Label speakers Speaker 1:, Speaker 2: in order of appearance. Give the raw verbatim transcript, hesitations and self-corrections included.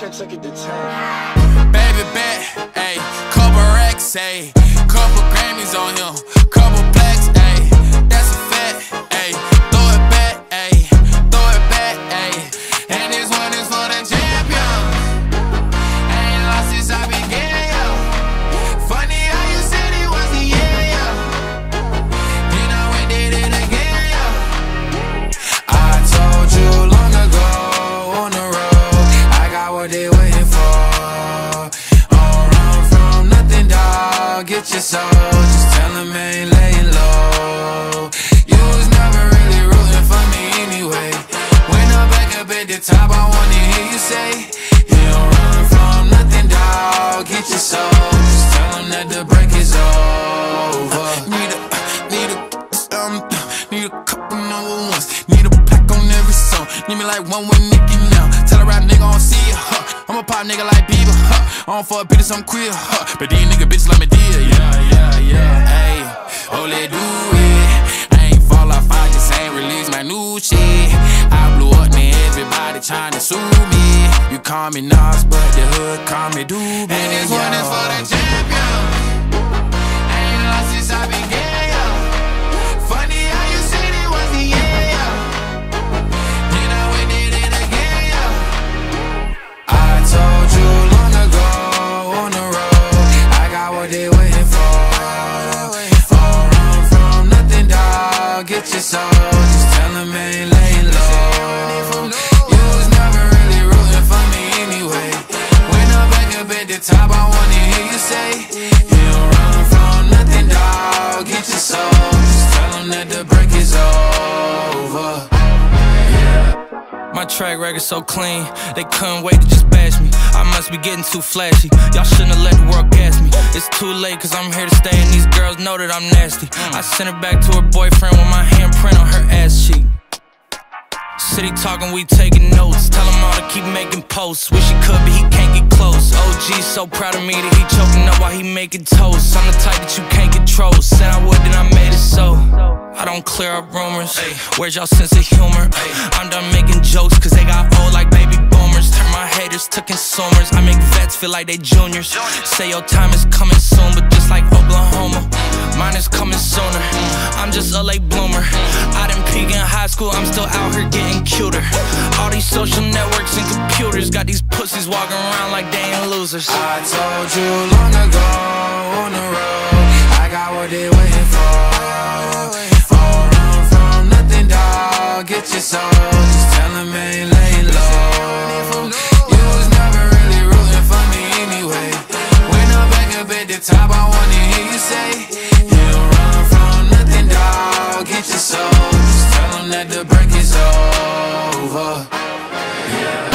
Speaker 1: Trent took it to ten.
Speaker 2: Baby bet, ayy, couple racks, ayy, couple Grammys on him, couple plaques, ayy, that's a fact, ayy, throw it back, ayy, throw it back, ayy, and this one is for the champion. Ain't lost since I began, yo. Funny how you said it was the year, yo. Then I went did it again, yo. I told you long ago on the road, I got what they waiting for. Get your soul, just tell him I ain't laying low. You was never really rooting for me anyway. When I'm back up at the top, I wanna hear you say, you don't run from nothing, dawg. Get your soul, just tell him that the break is over. Need a, need a, um, need a couple number ones. Need a plaque on every song. Need me like one with Nicki now. Tell a rap nigga I don't see it, huh. I'm a pop nigga like Bieber, huh. I don't fuck bitches, I'm queer, huh. But these nigga bitches let me deal, yeah, yeah, yeah. Ayy, oh, let do it. I ain't fall off, I just ain't release my new shit. I blew up, man, everybody tryna sue me. You call me Nas, but the hood call me Doobie. And this one is for the champion. Ain't lost since I began, yo. Funny how you said it was the year, yo. Then I went did it again, yo. I told you long ago on the road, I got what they waiting for. Don't run from nothing, dawg. Get your soul, just tell him I ain't laying low. You was never really rooting for me anyway. When I'm back up at the top, I wanna hear you say, you don't run from nothing, dawg. Get your soul, just tell him that the break is over.
Speaker 3: My track record so clean, they couldn't wait to just bash me. I must be getting too flashy, y'all shouldn't have let the world gas me. It's too late cause I'm here to stay and these girls know that I'm nasty. I sent her back to her boyfriend with my handprint on her ass cheek. City talking, we taking notes. Tell him all to keep making posts. Wish he could, but he can't get close. O G so proud of me that he choking up while he making toast. I'm the type that you can't control. Said I would, then I made it so. I don't clear up rumors. Where's y'all sense of humor? I'm done making jokes cause they got old like baby boomers. Turn my haters to consumers. I make vets feel like they juniors. Say your time is coming soon, but just like Oklahoma, mine is coming sooner. I'm just a late bloomer. I didn't peak in high school, I'm still out here getting cuter. All these social networks and computers got these pussies walking around like they ain't losers.
Speaker 2: I told you long ago on the road, I got what they waiting for. Don't run from nothing, dawg. Get your soul, just tell him I ain't laying low. You was never really rooting for me anyway. When I'm back up at the top, I wanna hear you say, you don't run from nothing, dawg. Get your soul, just tell him that the break is over. Yeah.